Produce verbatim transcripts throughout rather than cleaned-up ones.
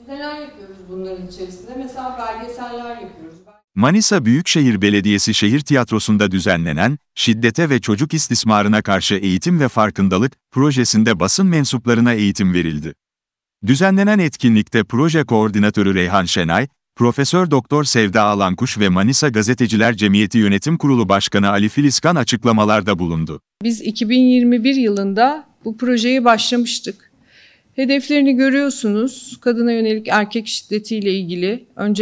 Neler yapıyoruz bunların içerisinde? Mesela belgeseller yapıyoruz. Manisa Büyükşehir Belediyesi Şehir Tiyatrosu'nda düzenlenen, şiddete ve çocuk istismarına karşı eğitim ve farkındalık projesinde basın mensuplarına eğitim verildi. Düzenlenen etkinlikte proje koordinatörü Reyhan Şenay, Profesör Doktor Sevda Alankuş ve Manisa Gazeteciler Cemiyeti Yönetim Kurulu Başkanı Ali Filizkan açıklamalarda bulundu. Biz iki bin yirmi bir yılında bu projeye başlamıştık. Hedeflerini görüyorsunuz. Kadına yönelik erkek şiddetiyle ilgili önce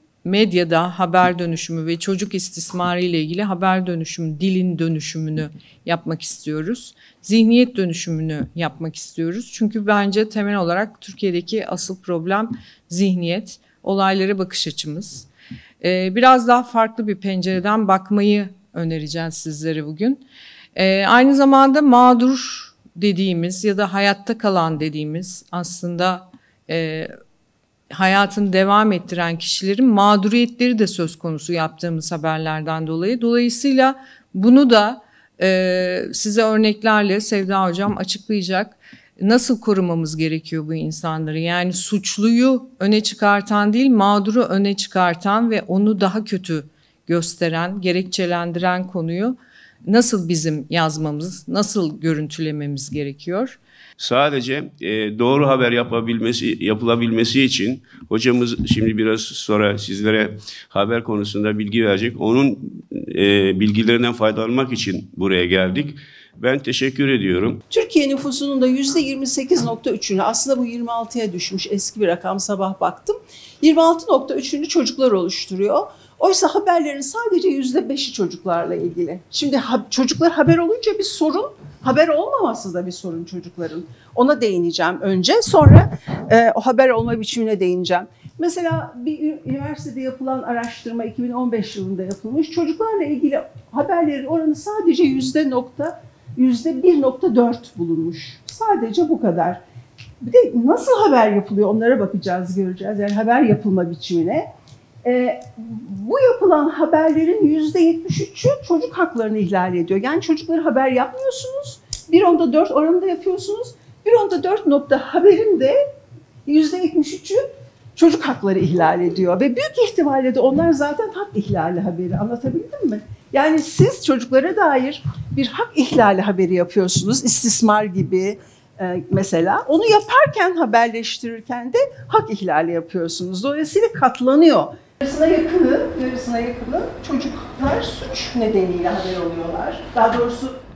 medyada haber dönüşümü ve çocuk istismarı ile ilgili haber dönüşümü, dilin dönüşümünü yapmak istiyoruz. Zihniyet dönüşümünü yapmak istiyoruz. Çünkü bence temel olarak Türkiye'deki asıl problem zihniyet, olaylara bakış açımız. Ee, biraz daha farklı bir pencereden bakmayı önereceğiz sizlere bugün. Ee, aynı zamanda mağdur dediğimiz ya da hayatta kalan dediğimiz aslında e, hayatını devam ettiren kişilerin mağduriyetleri de söz konusu yaptığımız haberlerden dolayı. Dolayısıyla bunu da e, size örneklerle Sevda Hocam açıklayacak. Nasıl korumamız gerekiyor bu insanları? Yani suçluyu öne çıkartan değil, mağduru öne çıkartan ve onu daha kötü gösteren, gerekçelendiren konuyu nasıl bizim yazmamız, nasıl görüntülememiz gerekiyor? Sadece e, doğru haber yapabilmesi, yapılabilmesi için hocamız şimdi biraz sonra sizlere haber konusunda bilgi verecek. Onun e, bilgilerinden faydalanmak için buraya geldik. Ben teşekkür ediyorum. Türkiye nüfusunun da yüzde yirmi sekiz nokta üçünü, aslında bu yirmi altıya düşmüş, eski bir rakam, sabah baktım. yirmi altı nokta üçünü çocuklar oluşturuyor. Oysa haberlerin sadece yüzde beşi çocuklarla ilgili. Şimdi ha, çocuklar haber olunca bir sorun, haber olmaması da bir sorun çocukların. Ona değineceğim önce, sonra e, o haber olma biçimine değineceğim. Mesela bir üniversitede yapılan araştırma iki bin on beş yılında yapılmış. Çocuklarla ilgili haberlerin oranı sadece yüzde nokta, yüzde bir nokta dört bulunmuş. Sadece bu kadar. Bir de nasıl haber yapılıyor onlara bakacağız, göreceğiz. Yani haber yapılma biçimine. Ee, bu yapılan haberlerin yüzde yetmiş üçü çocuk haklarını ihlal ediyor. Yani çocukları haber yapmıyorsunuz, bir nokta dört oranında yapıyorsunuz. bir nokta dört nokta haberin de yüzde yetmiş üçü çocuk hakları ihlal ediyor. Ve büyük ihtimalle de onlar zaten hak ihlali haberi. Anlatabildim mi? Yani siz çocuklara dair bir hak ihlali haberi yapıyorsunuz, istismar gibi e, mesela. Onu yaparken, haberleştirirken de hak ihlali yapıyorsunuz. Dolayısıyla katlanıyor. Yarısına yakını, yarısına yakını çocuklar suç nedeniyle haber oluyorlar. Daha doğrusu